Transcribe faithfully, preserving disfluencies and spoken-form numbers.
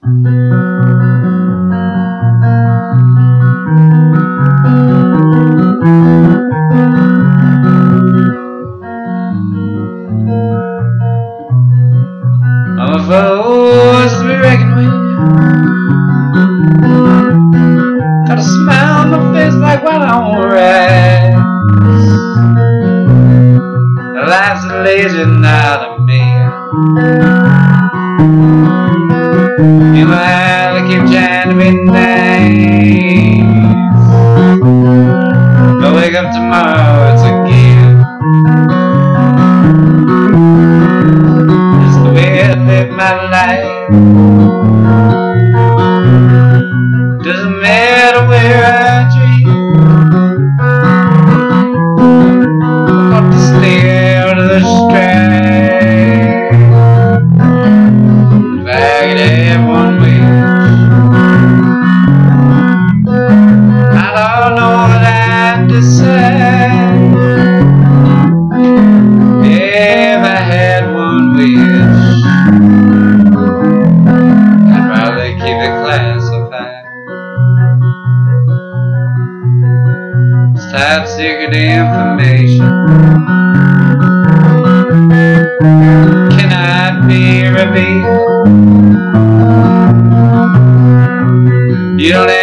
I'm a force to be reckoned with. Got a smile on my face like when I'm red. Life's a legend out of me. You know how to keep trying to be nice, but wake up tomorrow, it's a gift. It's the way I live my life. Doesn't matter where I dream. I'm got to stay out of the strife. If I could have one wish, I don't know what I'd decide. If I had one wish, I'd probably keep it classified. It's top secret information, cannot be revealed. You don't